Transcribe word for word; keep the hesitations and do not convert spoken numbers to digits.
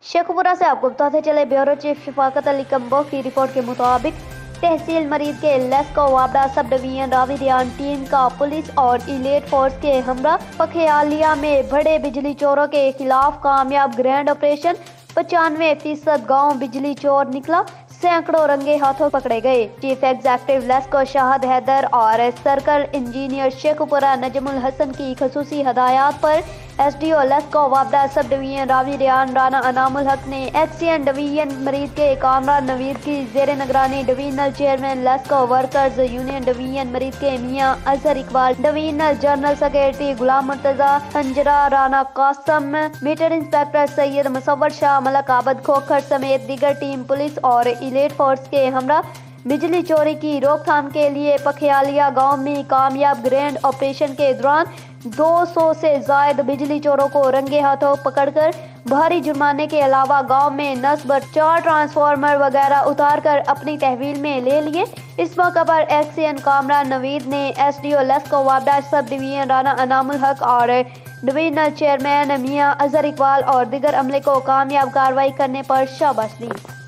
शेखपुरा से आपको बताते चले, ब्यूरो चीफ शफाकत अली कंबो की रिपोर्ट के मुताबिक तहसील मरीज के लेस्को वाबड़ा sub division Ravi Riyan team का पुलिस और इलेट फोर्स के हमरा पखेयालिया में बड़े बिजली चोरों के खिलाफ कामयाब ग्रैंड ऑपरेशन। पचानवे फीसद गाँव बिजली चोर निकला, सैकड़ों रंगे हाथों पकड़े गए। Chief executive LESCO Shahid Haider और सर्कल इंजीनियर शेखपुरा नजमुल हसन की खसूसी हदायत पर एस डी ओ लेस्को वाबड़ा सब डिवीजन रावी रियान राना अनामुल हक ने एक्सीएन डिवीजन मरीज के कामरान नवीर की जेर निगरानी divisional chairman LESCO workers union division मरीज के मियाँ Azhar Iqbal, divisional general secretary Ghulam Murtaza Anjra, Rana Qasim, meter inspector Syed Musawwar Shah, Malik Abid Khokhar समेत दीगर टीम पुलिस और इलेट फोर्स के हमरा बिजली चोरी की रोकथाम के लिए पखेयालिया गांव में कामयाब ग्रैंड ऑपरेशन के दौरान दो सौ से जायद बिजली चोरों को रंगे हाथों पकड़कर भारी जुर्माने के अलावा गांव में नस्ब चार ट्रांसफार्मर वगैरह उतार कर अपनी तहवील में ले लिए। इस मौके पर एक्सीएन कामरान नवीद ने एस डी ओ लेस्को वाबड़ा सब डिवीजन राना अनामुल हक और डिवीजनल चेयरमैन मियाँ अजहर इकबाल और दिगर अमले को कामयाब कार्रवाई करने पर शाबाश दी।